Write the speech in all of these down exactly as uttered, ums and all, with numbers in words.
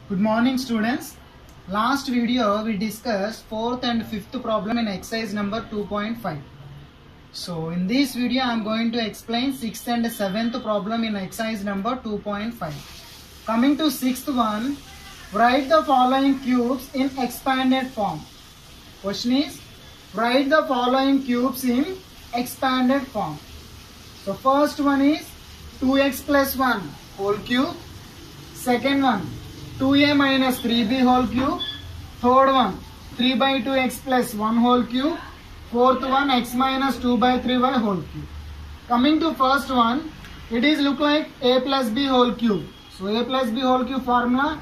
Good morning students. Last video we discussed fourth and fifth problem in exercise number two point five. So in this video I am going to explain sixth and seventh problem in exercise number two point five. Coming to sixth one, write the following cubes in expanded form. Question is, write the following cubes in expanded form. So first one is two x plus one whole cube. Second one, two a minus three b whole cube. Third one, three by two x plus one whole cube. Fourth one, x minus two by three y whole cube. Coming to first one, it is look like a plus b whole cube. So a plus b whole cube formula,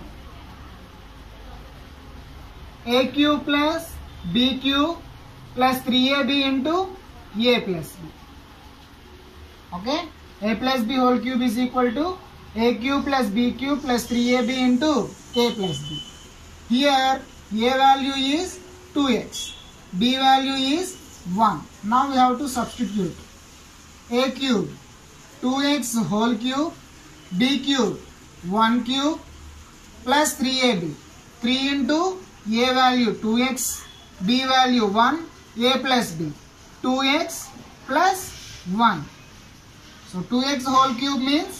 a cube plus b cube plus three a b into a plus b. Okay, a plus b whole cube is equal to a cube plus b cube plus three a b into a plus b. Here a value is two x, b value is one. Now we have to substitute. A cube two x whole cube, b cube one cube plus three a b. three into a value two x, b value one, a plus b. two x plus one. So two x whole cube means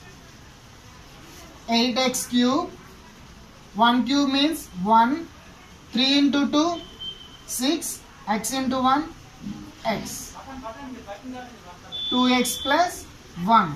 eight x cube, one cube means one, three into two, six, x into one, x. two x plus one.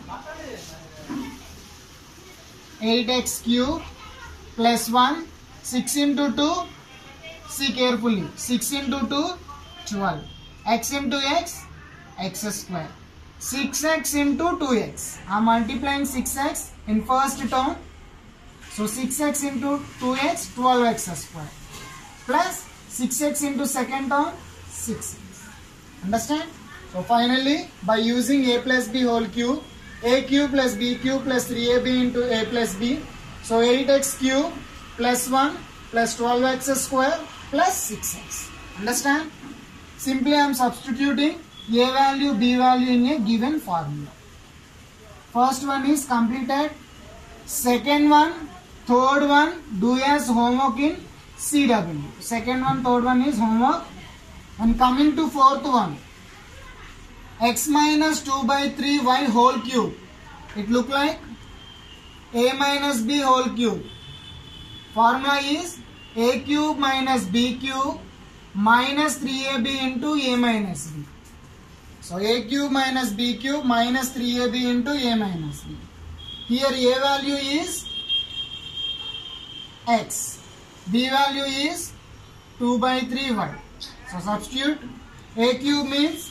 eight x cube plus one, six into two, see carefully, six into two, twelve. X into x, x square. six x into two x. I am multiplying six x in first term. So six x into two x, twelve x square. Plus six x into second term, six x. Understand? So finally, by using a plus b whole cube, a cube plus b cube plus three a b into a plus b. So eight x cube plus one plus twelve x square plus six x. Understand? Simply I am substituting a value, b value in a given formula. First one is completed. Second one, third one, do as homework in C W. Second one, third one is homework. And coming to fourth one, x minus two by three y whole cube. It look like a minus b whole cube. Formula is a cube minus b cube minus three a b into a minus b. So a cube minus b cube minus three a b into a minus b. Here a value is x, b value is two by three y. So substitute. A cube means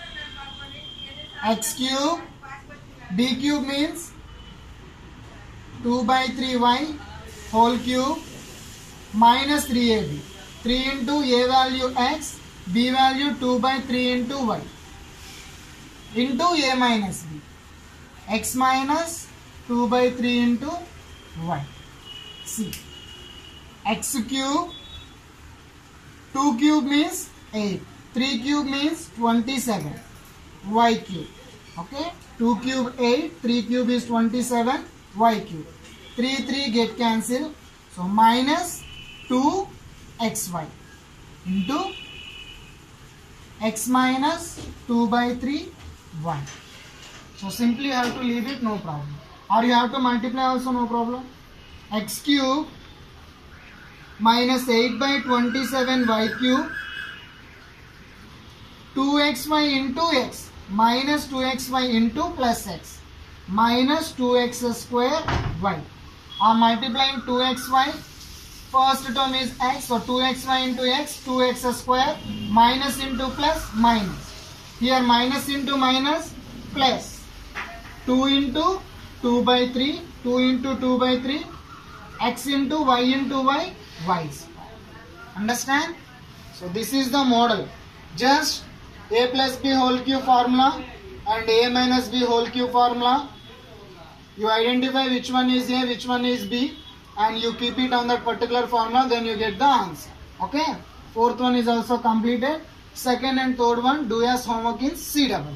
x cube, b cube means two by three y whole cube minus three a b. three into a value x, b value two by three into y into a minus b. X minus two by three into y. See. X cube, two cube means eight, three cube means twenty-seven, y cube. Okay, two cube eight, three cube is twenty-seven, y cube. three, three get cancelled. So minus two x y into x minus two by three y. So simply you have to leave it, no problem. Or you have to multiply also, no problem. X cube minus eight by twenty-seven y cube, two x y into x minus two x y into plus x minus two x square y. I am multiplying two x y. First term is x, so two x y into x, two x square, minus into plus minus. Here minus into minus plus. two into two by three, two into two by three, x into y into y, y square. Understand? So this is the model. Just a plus b whole cube formula and a minus b whole cube formula. You identify which one is a, which one is b, and you keep it on that particular formula, then you get the answer. Okay? Fourth one is also completed. Second and third one, do as homework in C W.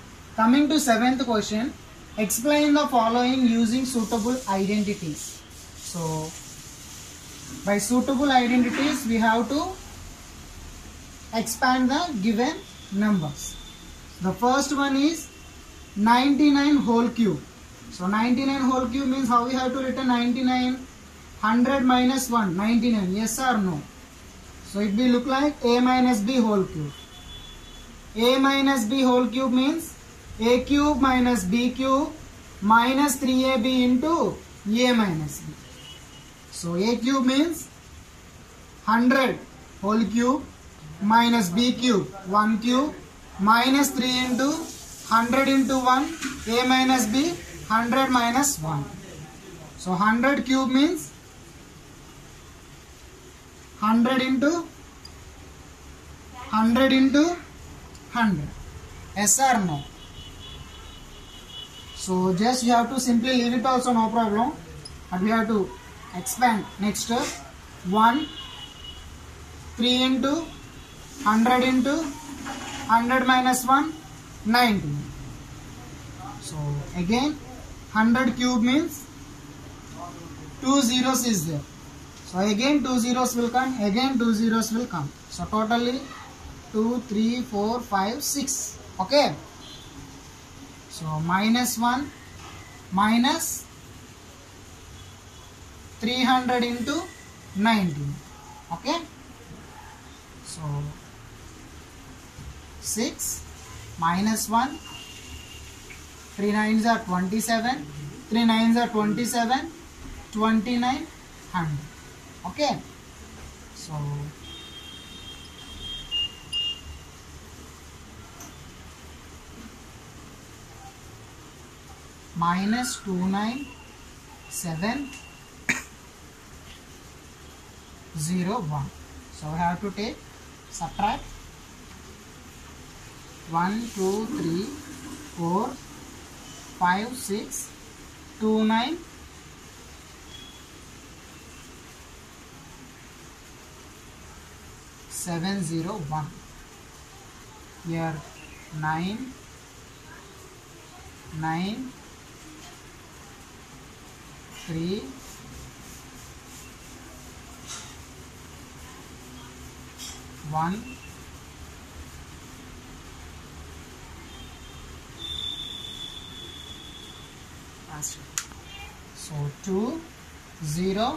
Coming to seventh question, explain the following using suitable identities. So by suitable identities we have to expand the given numbers. The first one is ninety-nine whole cube. So ninety-nine whole cube means how we have to write ninety-nine? one hundred minus one, ninety-nine. Yes or no? So it will look like a minus b whole cube. A minus b whole cube means a cube minus b cube minus three a b into a minus b. So a cube means one hundred whole cube minus b cube one cube minus three into one hundred into one, a minus b, one hundred minus one. So one hundred cube means one hundred into one hundred into one hundred. Yes or no? So just you have to simply leave it also, no problem. But we have to expand. Next one, three into one hundred into one hundred minus one, ninety. So again one hundred cube means two zeros is there. So again two zeros will come, again two zeros will come. So totally two, three, four, five, six. Okay. So minus one minus three hundred into nineteen. Okay. So six minus one, three nines are twenty-seven, three nines are twenty-seven, twenty-nine, one hundred. Okay. So minus two nine seven zero one. So we have to take subtract one, two, three, four, five, six, two, nine, seven, zero, one. Here nine, nine, three, one, so two, zero,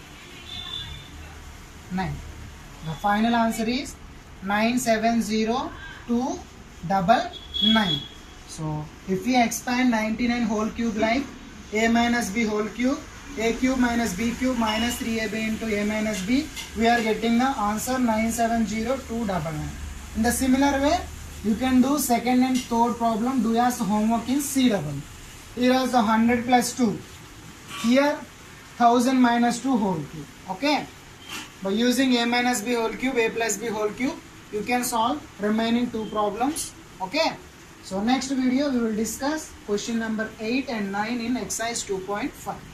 nine. The final answer is nine seven zero two double nine. So if we expand ninety-nine whole cube like a minus b whole cube, a cube minus b cube minus three a b into a minus b, we are getting the answer nine seven zero two double nine. In the similar way, you can do second and third problem, do as homework in C double. Here is the one hundred plus two. Here one thousand minus two whole cube. Okay. By using a minus b whole cube, a plus b whole cube, you can solve remaining two problems. Okay. So next video we will discuss question number eight and nine in exercise two point five.